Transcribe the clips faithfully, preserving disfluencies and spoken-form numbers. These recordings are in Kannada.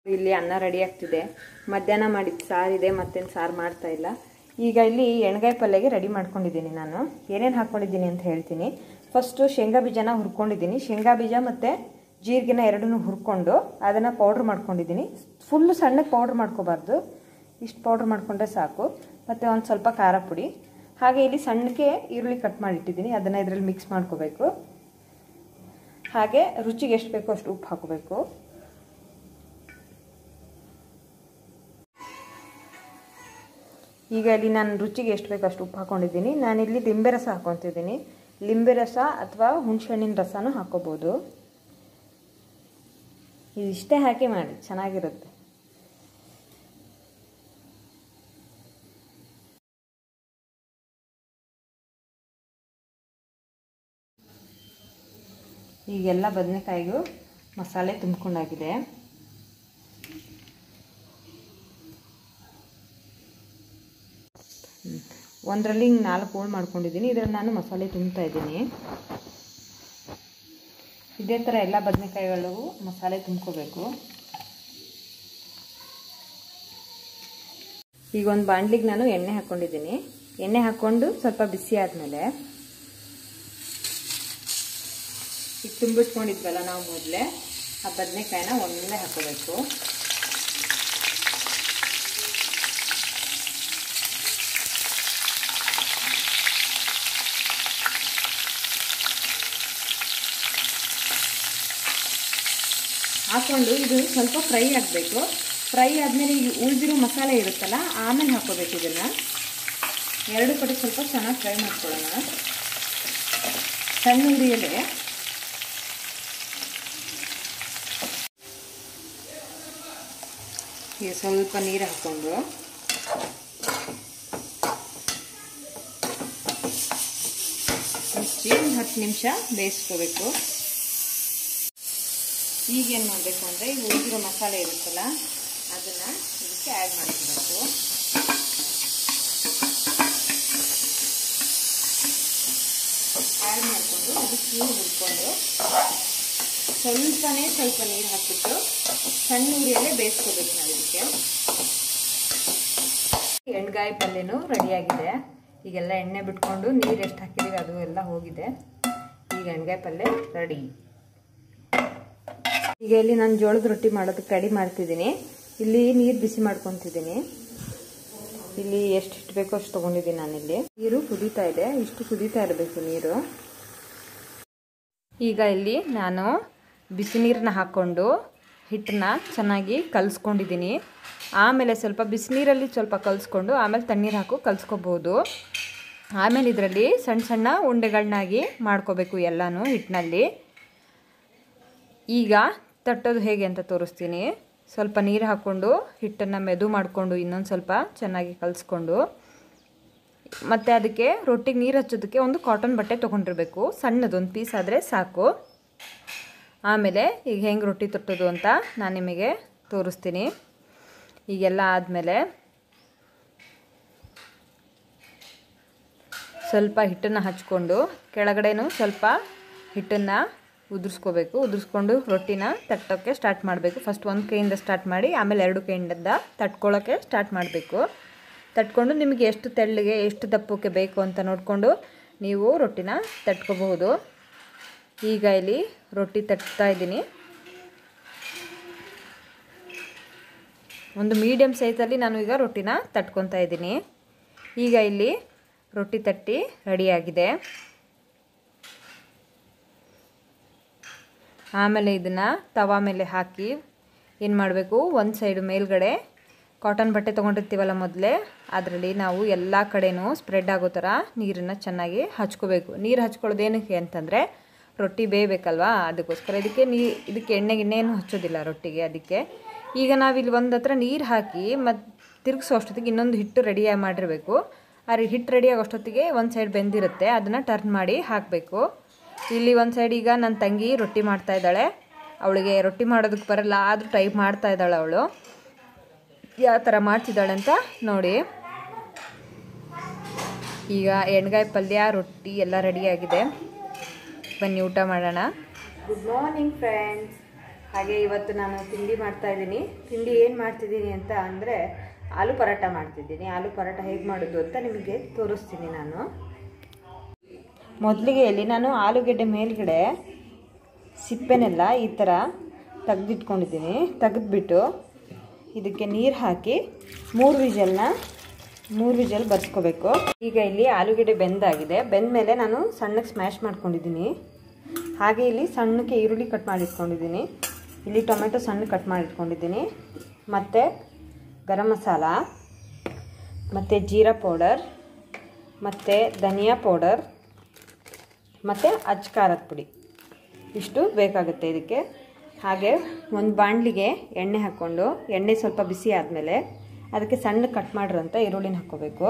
ಇಲ್ಲಿ ಅನ್ನ ರೆಡಿ ಆಗ್ತಿದೆ. ಮಧ್ಯಾಹ್ನ ಮಾಡಿದ ಸಾರು ಇದೆ, ಮತ್ತೇನು ಸಾರು ಮಾಡ್ತಾ ಇಲ್ಲ. ಈಗ ಇಲ್ಲಿ ಎಣ್ಗಾಯಿ ಪಲ್ಯಗೆ ರೆಡಿ ಮಾಡ್ಕೊಂಡಿದ್ದೀನಿ. ನಾನು ಏನೇನು ಹಾಕ್ಕೊಂಡಿದ್ದೀನಿ ಅಂತ ಹೇಳ್ತೀನಿ. ಫಸ್ಟು ಶೇಂಗಾ ಬೀಜನ ಹುರ್ಕೊಂಡಿದ್ದೀನಿ. ಶೇಂಗಾ ಬೀಜ ಮತ್ತು ಜೀರಿಗೆನ ಎರಡನ್ನೂ ಹುರ್ಕೊಂಡು ಅದನ್ನು ಪೌಡ್ರ್ ಮಾಡ್ಕೊಂಡಿದ್ದೀನಿ. ಫುಲ್ಲು ಸಣ್ಣಗೆ ಪೌಡ್ರ್ ಮಾಡ್ಕೋಬಾರ್ದು, ಇಷ್ಟು ಪೌಡ್ರ್ ಮಾಡಿಕೊಂಡ್ರೆ ಸಾಕು. ಮತ್ತು ಒಂದು ಸ್ವಲ್ಪ ಖಾರ ಪುಡಿ, ಹಾಗೆ ಇಲ್ಲಿ ಸಣ್ಣಕ್ಕೆ ಈರುಳ್ಳಿ ಕಟ್ ಮಾಡಿಟ್ಟಿದ್ದೀನಿ, ಅದನ್ನು ಇದರಲ್ಲಿ ಮಿಕ್ಸ್ ಮಾಡ್ಕೋಬೇಕು. ಹಾಗೆ ರುಚಿಗೆ ಎಷ್ಟು ಬೇಕೋ ಅಷ್ಟು ಉಪ್ಪು ಹಾಕೋಬೇಕು. ಈಗ ಇಲ್ಲಿ ನಾನು ರುಚಿಗೆ ಎಷ್ಟು ಬೇಕೋ ಅಷ್ಟು ಉಪ್ಪು ಹಾಕ್ಕೊಂಡಿದ್ದೀನಿ. ನಾನಿಲ್ಲಿ ಲಿಂಬೆ ರಸ ಹಾಕ್ಕೊತಿದ್ದೀನಿ. ಲಿಂಬೆ ರಸ ಅಥವಾ ಹುಣಸೆಹಣ್ಣಿನ ರಸನೂ ಹಾಕ್ಕೋಬೋದು. ಇದಿಷ್ಟೇ ಹಾಕಿ ಮಾಡಿ, ಚೆನ್ನಾಗಿರುತ್ತೆ. ಈಗೆಲ್ಲ ಬದನೆಕಾಯಿಗೂ ಮಸಾಲೆ ತುಂಬಿಕೊಂಡಾಗಿದೆ. ಒಂದರಲ್ಲಿ ಹಿಂಗೆ ನಾಲ್ಕು ಹೋಳು ಮಾಡ್ಕೊಂಡಿದ್ದೀನಿ. ಇದರಲ್ಲಿ ನಾನು ಮಸಾಲೆ ತುಂಬ್ತಾ ಇದ್ದೀನಿ. ಇದೇ ಥರ ಎಲ್ಲ ಬದನೆಕಾಯಿಗಳಿಗೂ ಮಸಾಲೆ ತುಂಬ್ಕೋಬೇಕು. ಈಗ ಒಂದು ಬಾಣಲಿಗೆ ನಾನು ಎಣ್ಣೆ ಹಾಕ್ಕೊಂಡಿದ್ದೀನಿ. ಎಣ್ಣೆ ಹಾಕ್ಕೊಂಡು ಸ್ವಲ್ಪ ಬಿಸಿ ಆದಮೇಲೆ ಈಗ ತುಂಬಿಟ್ಕೊಂಡಿದ್ವಲ್ಲ ನಾವು ಮೊದಲೇ, ಆ ಬದನೆಕಾಯಿನ ಒಂದೇ ಹಾಕೋಬೇಕು. ಹಾಕ್ಕೊಂಡು ಇದು ಸ್ವಲ್ಪ ಫ್ರೈ ಆಗಬೇಕು. ಫ್ರೈ ಆದಮೇಲೆ ಈಗ ಉಳಿದಿರೋ ಮಸಾಲೆ ಇರುತ್ತಲ್ಲ, ಆಮೇಲೆ ಹಾಕೋಬೇಕು. ಇದನ್ನು ಎರಡು ಕಡೆ ಸ್ವಲ್ಪ ಚೆನ್ನಾಗಿ ಫ್ರೈ ಮಾಡ್ಕೊಳ್ಳೋಣ. ಸಣ್ಣ ಉರಿಯಲ್ಲೇ ಈಗ ಸ್ವಲ್ಪ ನೀರು ಹಾಕ್ಕೊಂಡು ಮುಚ್ಚಿ ಒಂದು ಹತ್ತು ನಿಮಿಷ ಬೇಯಿಸ್ಕೋಬೇಕು. ಈಗೇನು ಮಾಡಬೇಕು ಅಂದರೆ ಈಗ ಉಳಿದಿರೋ ಮಸಾಲೆ ಇರುತ್ತಲ್ಲ, ಅದನ್ನು ಇದಕ್ಕೆ ಆ್ಯಡ್ ಮಾಡ್ಕೋಬೇಕು. ಆ್ಯಡ್ ಮಾಡಿಕೊಂಡು ಅದಕ್ಕೆ ನೀರು ಹುಡ್ಕೊಂಡು ಸ್ವಲ್ಪನೇ ಸ್ವಲ್ಪ ನೀರು ಹಾಕ್ಬಿಟ್ಟು ಸಣ್ಣ ಉರಿಯಲ್ಲೇ ಬೇಯಿಸ್ಕೋಬೇಕು ನಾವು. ಇದಕ್ಕೆ ಎಣ್ಗಾಯಿ ಪಲ್ಯನೂ ರೆಡಿಯಾಗಿದೆ. ಈಗೆಲ್ಲ ಎಣ್ಣೆ ಬಿಟ್ಕೊಂಡು ನೀರು ಎಷ್ಟು ಹಾಕಿದ್ದೀವಿ ಅದು ಎಲ್ಲ ಹೋಗಿದೆ. ಈಗ ಎಣ್ಗಾಯಿ ಪಲ್ಯ ರೆಡಿ. ಈಗ ಇಲ್ಲಿ ನಾನು ಜೋಳದ ರೊಟ್ಟಿ ಮಾಡೋದಕ್ಕೆ ರೆಡಿ ಮಾಡ್ತಿದ್ದೀನಿ. ಇಲ್ಲಿ ನೀರು ಬಿಸಿ ಮಾಡ್ಕೊತಿದ್ದೀನಿ. ಇಲ್ಲಿ ಎಷ್ಟು ಇಟ್ಟು ಬೇಕೋ ಅಷ್ಟು ತೊಗೊಂಡಿದ್ದೀನಿ ನಾನಿಲ್ಲಿ. ನೀರು ಕುದೀತಾ ಇದೆ, ಇಷ್ಟು ಕುದೀತಾ ಇರಬೇಕು ನೀರು. ಈಗ ಇಲ್ಲಿ ನಾನು ಬಿಸಿ ನೀರನ್ನ ಹಾಕ್ಕೊಂಡು ಹಿಟ್ಟನ್ನ ಚೆನ್ನಾಗಿ ಕಲಿಸ್ಕೊಂಡಿದ್ದೀನಿ. ಆಮೇಲೆ ಸ್ವಲ್ಪ ಬಿಸಿನೀರಲ್ಲಿ ಸ್ವಲ್ಪ ಕಲಿಸ್ಕೊಂಡು ಆಮೇಲೆ ತಣ್ಣೀರು ಹಾಕು ಕಲಿಸ್ಕೋಬೋದು. ಆಮೇಲೆ ಇದರಲ್ಲಿ ಸಣ್ಣ ಸಣ್ಣ ಉಂಡೆಗಳನ್ನಾಗಿ ಮಾಡ್ಕೋಬೇಕು ಎಲ್ಲನೂ ಹಿಟ್ಟಿನಲ್ಲಿ. ಈಗ ತಟ್ಟೋದು ಹೇಗೆ ಅಂತ ತೋರಿಸ್ತೀನಿ. ಸ್ವಲ್ಪ ನೀರು ಹಾಕ್ಕೊಂಡು ಹಿಟ್ಟನ್ನು ಮೆದು ಮಾಡಿಕೊಂಡು ಇನ್ನೊಂದು ಸ್ವಲ್ಪ ಚೆನ್ನಾಗಿ ಕಲಿಸ್ಕೊಂಡು, ಮತ್ತು ಅದಕ್ಕೆ ರೊಟ್ಟಿಗೆ ನೀರು ಹಚ್ಚೋದಕ್ಕೆ ಒಂದು ಕಾಟನ್ ಬಟ್ಟೆ ತೊಗೊಂಡಿರಬೇಕು. ಸಣ್ಣದೊಂದು ಪೀಸ್ ಆದರೆ ಸಾಕು. ಆಮೇಲೆ ಈಗ ಹೆಂಗೆ ರೊಟ್ಟಿ ತಟ್ಟೋದು ಅಂತ ನಾನು ನಿಮಗೆ ತೋರಿಸ್ತೀನಿ. ಈಗೆಲ್ಲ ಆದಮೇಲೆ ಸ್ವಲ್ಪ ಹಿಟ್ಟನ್ನು ಹಚ್ಕೊಂಡು ಕೆಳಗಡೆನೂ ಸ್ವಲ್ಪ ಹಿಟ್ಟನ್ನು ಉದುರಿಸ್ಕೋಬೇಕು. ಉದುರಿಸ್ಕೊಂಡು ರೊಟ್ಟಿನ ತಟ್ಟೋಕ್ಕೆ ಸ್ಟಾರ್ಟ್ ಮಾಡಬೇಕು. ಫಸ್ಟ್ ಒಂದು ಕೈಯಿಂದ ಸ್ಟಾರ್ಟ್ ಮಾಡಿ ಆಮೇಲೆ ಎರಡು ಕೈಯಿಂದ ತಟ್ಕೊಳ್ಳೋಕ್ಕೆ ಸ್ಟಾರ್ಟ್ ಮಾಡಬೇಕು. ತಟ್ಕೊಂಡು ನಿಮಗೆ ಎಷ್ಟು ತೆಳ್ಳಗೆ ಎಷ್ಟು ದಪ್ಪಕ್ಕೆ ಬೇಕು ಅಂತ ನೋಡಿಕೊಂಡು ನೀವು ರೊಟ್ಟಿನ ತಟ್ಕೋಬಹುದು. ಈಗ ಇಲ್ಲಿ ರೊಟ್ಟಿ ತಟ್ತಾ ಇದ್ದೀನಿ. ಒಂದು ಮೀಡಿಯಮ್ ಸೈಜಲ್ಲಿ ನಾನು ಈಗ ರೊಟ್ಟಿನ ತಟ್ಕೊತಾ ಇದ್ದೀನಿ. ಈಗ ಇಲ್ಲಿ ರೊಟ್ಟಿ ತಟ್ಟಿ ರೆಡಿಯಾಗಿದೆ. ಆಮೇಲೆ ಇದನ್ನು ತವಾ ಮೇಲೆ ಹಾಕಿ ಏನು ಮಾಡಬೇಕು, ಒಂದು ಸೈಡು ಮೇಲ್ಗಡೆ ಕಾಟನ್ ಬಟ್ಟೆ ತೊಗೊಂಡಿರ್ತೀವಲ್ಲ ಮೊದಲೇ, ಅದರಲ್ಲಿ ನಾವು ಎಲ್ಲ ಕಡೆನೂ ಸ್ಪ್ರೆಡ್ ಆಗೋ ಥರ ನೀರನ್ನು ಚೆನ್ನಾಗಿ ಹಚ್ಕೋಬೇಕು. ನೀರು ಹಚ್ಕೊಳ್ಳೋದು ಏನಕ್ಕೆ ಅಂತಂದರೆ ರೊಟ್ಟಿ ಬೇಯಬೇಕಲ್ವಾ, ಅದಕ್ಕೋಸ್ಕರ. ಇದಕ್ಕೆ ನೀ ಇದಕ್ಕೆ ಎಣ್ಣೆ ಗಿಣ್ಣೆಯನ್ನು ಹಚ್ಚೋದಿಲ್ಲ ರೊಟ್ಟಿಗೆ. ಅದಕ್ಕೆ ಈಗ ನಾವಿಲ್ಲಿ ಒಂದು ಹತ್ರ ನೀರು ಹಾಕಿ ಮತ್ತು ತಿರುಗಿಸೋ ಅಷ್ಟೊತ್ತಿಗೆ ಇನ್ನೊಂದು ಹಿಟ್ಟು ರೆಡಿಯಾಗಿ ಮಾಡಿರಬೇಕು. ಆ ಹಿಟ್ಟು ರೆಡಿಯಾಗಿ ಅಷ್ಟೊತ್ತಿಗೆ ಒಂದು ಸೈಡ್ ಬೆಂದಿರುತ್ತೆ, ಅದನ್ನು ಟರ್ನ್ ಮಾಡಿ ಹಾಕಬೇಕು. ಇಲ್ಲಿ ಒಂದು ಸೈಡ್ ಈಗ ನನ್ನ ತಂಗಿ ರೊಟ್ಟಿ ಮಾಡ್ತಾ ಇದ್ದಾಳೆ. ಅವಳಿಗೆ ರೊಟ್ಟಿ ಮಾಡೋದಕ್ಕೆ ಬರಲ್ಲ, ಆದರೂ ಟೈಪ್ ಮಾಡ್ತಾ ಇದ್ದಾಳೆ ಅವಳು. ಯಾವ ಥರ ಮಾಡ್ತಿದ್ದಾಳೆ ಅಂತ ನೋಡಿ. ಈಗ ಎಣ್ಗಾಯಿ ಪಲ್ಯ ರೊಟ್ಟಿ ಎಲ್ಲ ರೆಡಿಯಾಗಿದೆ. ಬನ್ನಿ ಊಟ ಮಾಡೋಣ. Good morning friends. ಹಾಗೆ ಇವತ್ತು ನಾನು ತಿಂಡಿ ಮಾಡ್ತಾ ಇದ್ದೀನಿ. ತಿಂಡಿ ಏನು ಮಾಡ್ತಿದ್ದೀನಿ ಅಂತ ಅಂದರೆ ಆಲೂ ಪರೋಟ ಮಾಡ್ತಿದ್ದೀನಿ. ಆಲೂ ಪರೋಟ ಹೇಗೆ ಮಾಡೋದು ಅಂತ ನಿಮಗೆ ತೋರಿಸ್ತೀನಿ ನಾನು. ಮೊದಲಿಗೆ ಇಲ್ಲಿ ನಾನು ಆಲೂಗೆಡ್ಡೆ ಮೇಲ್ಗಡೆ ಸಿಪ್ಪೆನೆಲ್ಲ ಈ ಥರ ತೆಗೆದಿಟ್ಕೊಂಡಿದ್ದೀನಿ. ತೆಗೆದ್ಬಿಟ್ಟು ಇದಕ್ಕೆ ನೀರು ಹಾಕಿ ಮೂರು ವಿಜಲ್ನ ಮೂರು ವಿಜಲ್ ಬರ್ಸ್ಕೋಬೇಕು. ಈಗ ಇಲ್ಲಿ ಆಲೂಗೆಡ್ಡೆ ಬೆಂದಾಗಿದೆ. ಬೆಂದ ಮೇಲೆ ನಾನು ಸಣ್ಣಕ್ಕೆ ಸ್ಮ್ಯಾಶ್ ಮಾಡ್ಕೊಂಡಿದ್ದೀನಿ. ಹಾಗೆ ಇಲ್ಲಿ ಸಣ್ಣಕ್ಕೆ ಈರುಳ್ಳಿ ಕಟ್ ಮಾಡಿಟ್ಕೊಂಡಿದ್ದೀನಿ. ಇಲ್ಲಿ ಟೊಮೆಟೊ ಸಣ್ಣ ಕಟ್ ಮಾಡಿಟ್ಕೊಂಡಿದ್ದೀನಿ. ಮತ್ತು ಗರಂ ಮಸಾಲ, ಮತ್ತು ಜೀರಾ ಪೌಡರ್, ಮತ್ತು ಧನಿಯಾ ಪೌಡರ್, ಮತ್ತು ಅಚ್ಚ ಖಾರದ ಪುಡಿ ಇಷ್ಟು ಬೇಕಾಗುತ್ತೆ ಇದಕ್ಕೆ. ಹಾಗೆ ಒಂದು ಬಾಣಲಿಗೆ ಎಣ್ಣೆ ಹಾಕ್ಕೊಂಡು ಎಣ್ಣೆ ಸ್ವಲ್ಪ ಬಿಸಿ ಆದಮೇಲೆ ಅದಕ್ಕೆ ಸಣ್ಣ ಕಟ್ ಮಾಡಿರೋಂಥ ಈರುಳ್ಳಿನ ಹಾಕ್ಕೋಬೇಕು.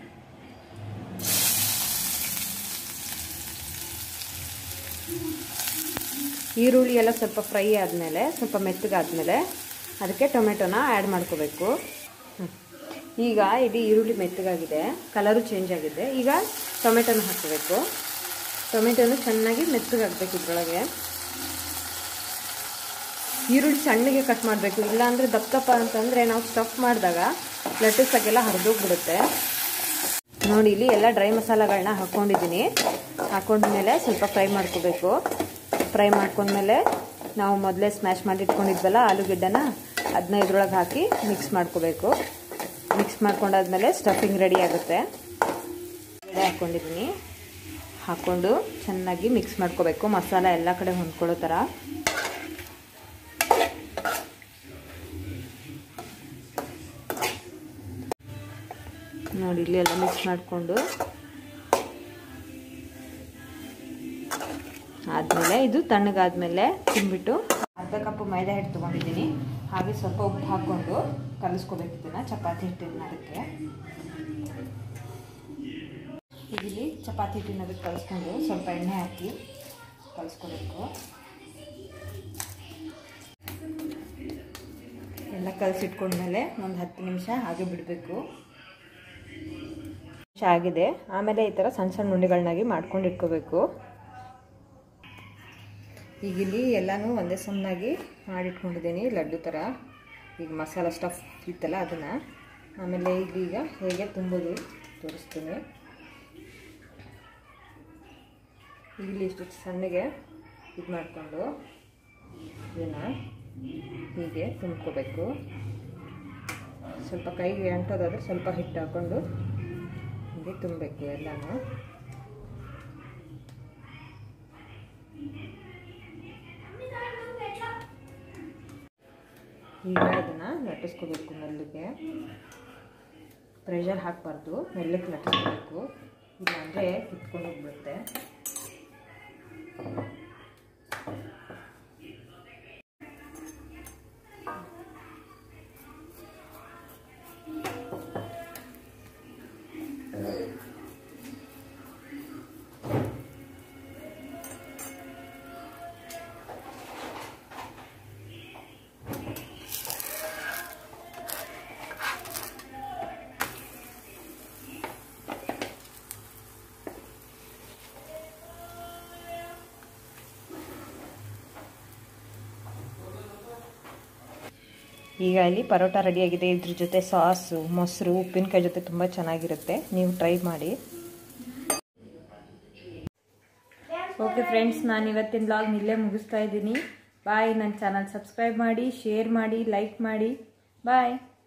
ಈರುಳ್ಳಿ ಎಲ್ಲ ಸ್ವಲ್ಪ ಫ್ರೈ ಆದಮೇಲೆ ಸ್ವಲ್ಪ ಮೆತ್ತಗಾದ್ಮೇಲೆ ಅದಕ್ಕೆ ಟೊಮೆಟೊನ ಆ್ಯಡ್ ಮಾಡ್ಕೋಬೇಕು. ಈಗ ಇಲ್ಲಿ ಈರುಳ್ಳಿ ಮೆತ್ತಗಾಗಿದೆ, ಕಲರು ಚೇಂಜ್ ಆಗಿದೆ. ಈಗ ಟೊಮೆಟೊನ ಹಾಕಬೇಕು. ಟೊಮೆಟೊನು ಚೆನ್ನಾಗಿ ಮೆತ್ತಗಾಗಬೇಕು. ಇದರೊಳಗೆ ಈರುಳ್ಳಿ ಸಣ್ಣಗೆ ಕಟ್ ಮಾಡಬೇಕು, ಇಲ್ಲಾಂದರೆ ದಪ್ಪ ದಪ್ಪ ಅಂತಂದರೆ ನಾವು ಸ್ಟಫ್ ಮಾಡಿದಾಗ ಲಟ್ಟಸಾಗೆಲ್ಲ ಹರಿದೋಗ್ಬಿಡುತ್ತೆ. ನೋಡಿ ಇಲ್ಲಿ ಎಲ್ಲ ಡ್ರೈ ಮಸಾಲೆಗಳನ್ನ ಹಾಕ್ಕೊಂಡಿದ್ದೀನಿ. ಹಾಕೊಂಡ್ಮೇಲೆ ಸ್ವಲ್ಪ ಫ್ರೈ ಮಾಡ್ಕೋಬೇಕು. ಫ್ರೈ ಮಾಡ್ಕೊಂಡ್ಮೇಲೆ ನಾವು ಮೊದಲೇ ಸ್ಮ್ಯಾಶ್ ಮಾಡಿ ಇಟ್ಕೊಂಡಿದ್ವಲ್ಲ ಆಲೂಗೆಡ್ಡೆನ, ಅದನ್ನ ಇದ್ರೊಳಗೆ ಹಾಕಿ ಮಿಕ್ಸ್ ಮಾಡ್ಕೋಬೇಕು. ಮಿಕ್ಸ್ ಮಾಡ್ಕೊಂಡಾದ್ಮೇಲೆ ಸ್ಟಫಿಂಗ್ ರೆಡಿ ಆಗುತ್ತೆ. ಎಡೆ ಹಾಕ್ಕೊಂಡಿದ್ದೀನಿ. ಹಾಕ್ಕೊಂಡು ಚೆನ್ನಾಗಿ ಮಿಕ್ಸ್ ಮಾಡ್ಕೋಬೇಕು, ಮಸಾಲ ಎಲ್ಲ ಕಡೆ ಹೊಂದ್ಕೊಳ್ಳೋ ಥರ. ನೋಡಿ ಇಲ್ಲಿ ಎಲ್ಲ ಮಿಕ್ಸ್ ಮಾಡಿಕೊಂಡು ಆದಮೇಲೆ ಇದು ತಣ್ಣಗಾದ್ಮೇಲೆ ತಿಂದ್ಬಿಟ್ಟು ಅರ್ಧ ಕಪ್ಪು ಮೈದಾ ಹಿಟ್ಟು ತೊಗೊಂಡಿದ್ದೀನಿ. ಹಾಗೆ ಸ್ವಲ್ಪ ಉಪ್ಪು ಹಾಕ್ಕೊಂಡು ಕಲಿಸ್ಕೋಬೇಕು ಇದನ್ನು, ಚಪಾತಿ ಹಿಟ್ಟಿನ ಅದಕ್ಕೆ. ಇಲ್ಲಿ ಚಪಾತಿ ಹಿಟ್ಟಿನ ಅದಕ್ಕೆ ಕಲಿಸ್ಕೊಂಡು ಸ್ವಲ್ಪ ಎಣ್ಣೆ ಹಾಕಿ ಕಲಿಸ್ಕೋಬೇಕು. ಎಲ್ಲ ಕಲಸಿಟ್ಕೊಂಡ್ಮೇಲೆ ಒಂದು ಹತ್ತು ನಿಮಿಷ ಹಾಗೆ ಬಿಡಬೇಕು. ಆಗಿದೆ. ಆಮೇಲೆ ಈ ಥರ ಸಣ್ಣ ಸಣ್ಣ ಉಂಡೆಗಳನ್ನಾಗಿ ಮಾಡ್ಕೊಂಡು ಇಟ್ಕೋಬೇಕು. ಈಗ ಇಲ್ಲಿ ಎಲ್ಲನೂ ಒಂದೇ ಸಣ್ಣಾಗಿ ಮಾಡಿಟ್ಕೊಂಡಿದ್ದೀನಿ ಲಡ್ಡು ಥರ. ಈಗ ಮಸಾಲ ಸ್ಟಫ್ ಇತ್ತಲ್ಲ ಅದನ್ನು. ಆಮೇಲೆ ಈಗೀಗ ಹೇಗೆ ತುಂಬೋದು ತೋರಿಸ್ತೀನಿ. ಇಲ್ಲಿ ಇಷ್ಟು ಸಣ್ಣಗೆ ಇದು ಮಾಡಿಕೊಂಡು ಇದನ್ನು ಹೀಗೆ ತುಂಬ್ಕೋಬೇಕು. ಸ್ವಲ್ಪ ಕೈಗೆ ಅಂಟೋದಾದರೆ ಸ್ವಲ್ಪ ಹಿಟ್ಟು ಹಾಕ್ಕೊಂಡು ಹೀಗೆ ತುಂಬಬೇಕು ಎಲ್ಲನೂ. ಈಗ ಇದನ್ನು ಲಟ್ಟಿಸ್ಕೋಬೇಕು. ಮೆಲ್ಲಗೆ ಪ್ರೆಷರ್ ಹಾಕಬಾರ್ದು, ಮೆಲ್ಲಕ್ಕೆ ಲಟ್ಟಿಸ್ಕೋಬೇಕು. ಇಲ್ಲಾಂದರೆ ಕಿತ್ಕೊಂಡು ಹೋಗ್ಬಿಡುತ್ತೆ. ಈಗ ಇಲ್ಲಿ ಪರೋಟ ರೆಡಿಯಾಗಿದೆ. ಇದ್ರ ಜೊತೆ ಸಾಸು, ಮೊಸರು, ಉಪ್ಪಿನಕಾಯಿ ಜೊತೆ ತುಂಬ ಚೆನ್ನಾಗಿರುತ್ತೆ. ನೀವು ಟ್ರೈ ಮಾಡಿ. ಓಕೆ ಫ್ರೆಂಡ್ಸ್, ನಾನು ಇವತ್ತಿನ ವ್ಲಾಗ್ ಇಲ್ಲೇ ಮುಗಿಸ್ತಾ ಇದ್ದೀನಿ. ಬಾಯ್. ನನ್ನ ಚಾನಲ್ ಸಬ್ಸ್ಕ್ರೈಬ್ ಮಾಡಿ, ಶೇರ್ ಮಾಡಿ, ಲೈಕ್ ಮಾಡಿ. ಬಾಯ್.